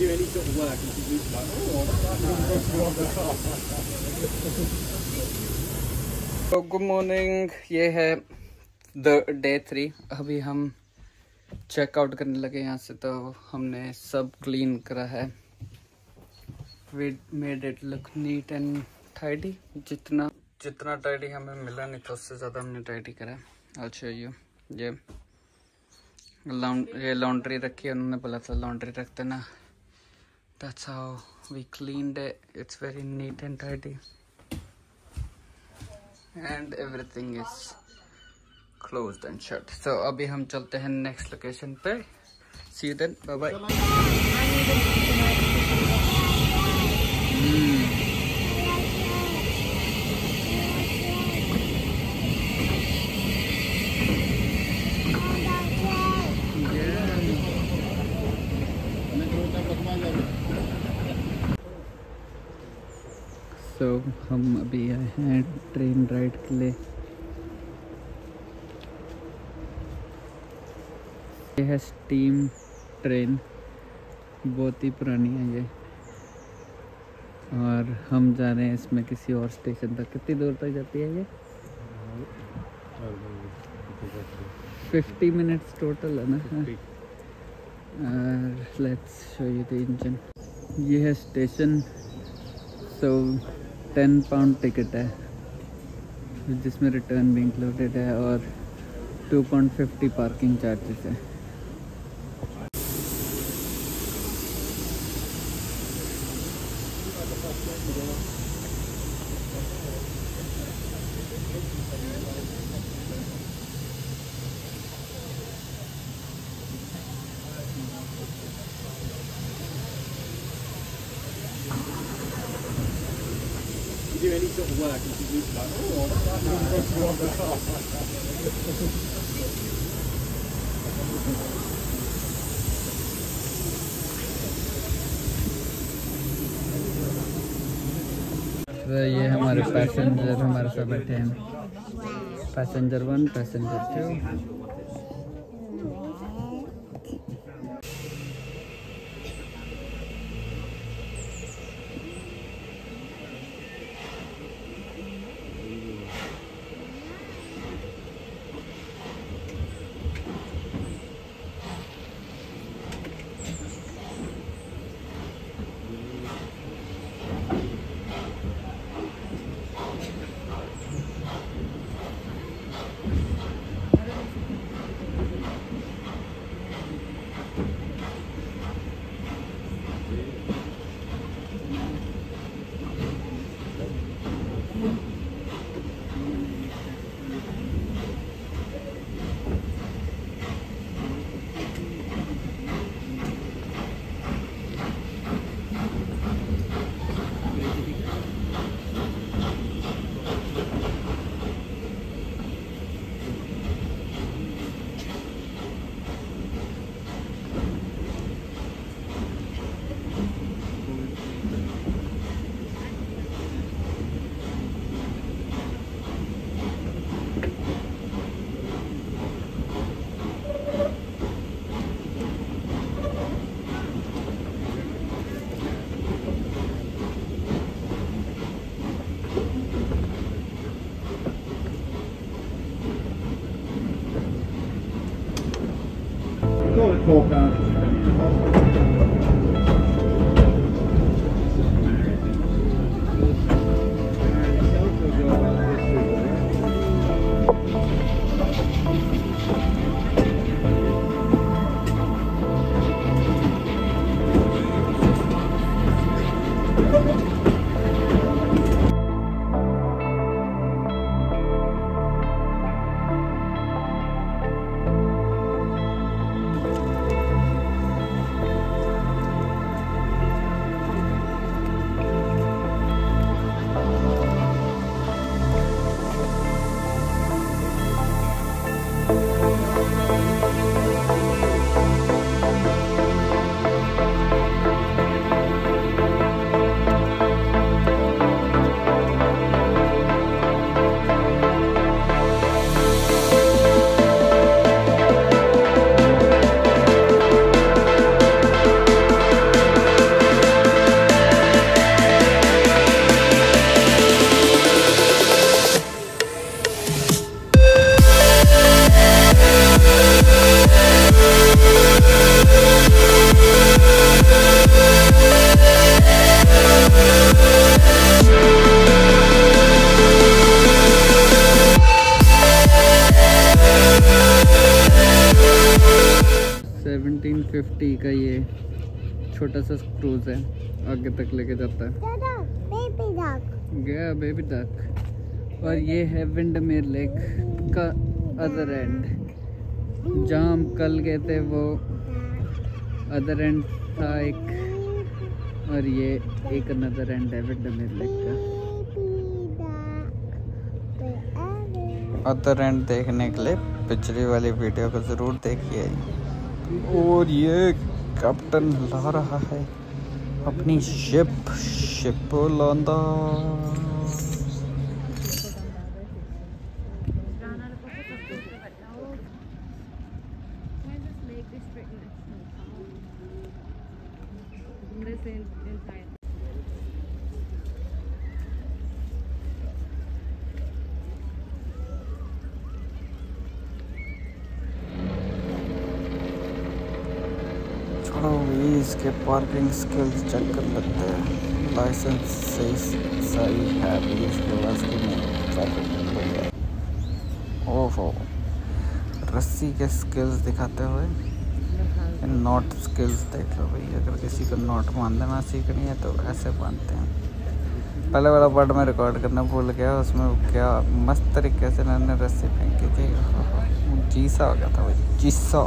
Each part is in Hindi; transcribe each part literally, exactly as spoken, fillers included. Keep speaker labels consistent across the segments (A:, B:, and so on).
A: do any sort of work and she's like, oh, तो गुड मॉर्निंग। ये है द डे थ्री। अभी हम चेकआउट करने लगे यहाँ से, तो हमने सब क्लीन करा है। We made it look neat and tidy. जितना जितना टाइडी हमें मिला नहीं था उससे ज़्यादा हमने टाइडी करा। I'll show you। ये ये लॉन्ड्री रखी है, उन्होंने बोला था लॉन्ड्री रख देना। That's how we cleaned it. It's very neat and tidy. And everything is closed and shut. So अभी हम चलते हैं नेक्स्ट लोकेशन पे। See you then. Bye bye. तो हम अभी आए हैं ट्रेन राइड के लिए। ये है स्टीम ट्रेन, बहुत ही पुरानी है ये, और हम जा रहे हैं इसमें किसी और स्टेशन तक। कितनी दूर तक जाती है ये? फिफ्टी मिनट्स टोटल है ना। Let's show you the engine. ये है स्टेशन। तो टेन पाउंड टिकट है जिसमें रिटर्न भी इंक्लूडेड है, और two pound fifty parking charges है। Do any sort of work and she's like, oh, तो ये हमारे पैसेंजर हमारे साथ बैठे हैं। Passenger one, passenger two. Four pounds. Seventeen fifty का ये छोटा सा क्रूज है, आगे तक लेके जाता है।
B: बेबी डक
A: गया बेबी डक। और ये है विंडमेर लेक का अदर एंड, जहाँ हम कल गए थे वो अदर एंड था एक, और ये एक अनदर एंड है विंडमेर लेक का। अदर एंड देखने के लिए पिछली वाली वीडियो को ज़रूर देखिए। और ये कैप्टन ला रहा है अपनी शिप शिप लौंदा। छोड़ो ये, इसके पार्किंग स्किल्स चेक कर लेते हैं। लाइसेंस सही सही है भी इसके पास कि नहीं। ओहो, रस्सी के स्किल्स दिखाते हुए नॉट स्किल्स देख लो भाई। अगर किसी को नॉट बांधना सीखनी है तो ऐसे बांधते हैं। पहले वाला पार्ट में रिकॉर्ड करना भूल गया, उसमें क्या मस्त तरीके से मैंने रस्सी फेंकी थी। जीसा हो गया था भाई, जीसा।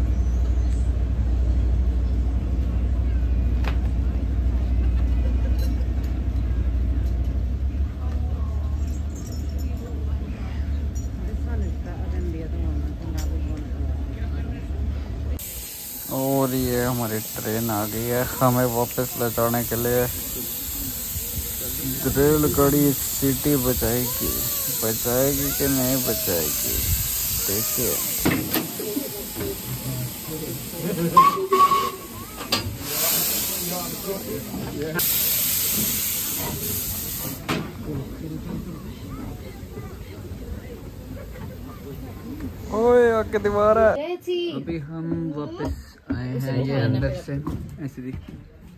A: और ये हमारी ट्रेन आ गई है, हमें वापस ले जाने के लिए। रेलगाड़ी सिटी बचाएगी बचाएगी कि नहीं बचाएगी, देखिए। ओए आके दीवार है। अभी हम वापस आए हैं, ये अंदर से ऐसे दिखती।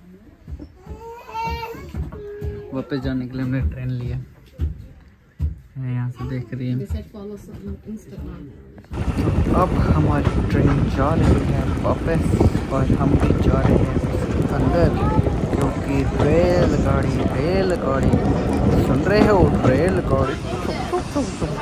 A: वापस जाने के लिए हमने ट्रेन लिया, यहाँ से देख रही है। तो अब हमारी ट्रेन जा रही है वापस, और हम भी जा रहे हैं अंदर, क्योंकि रेलगाड़ी रेलगाड़ी सुन रहे हो, रेलगाड़ी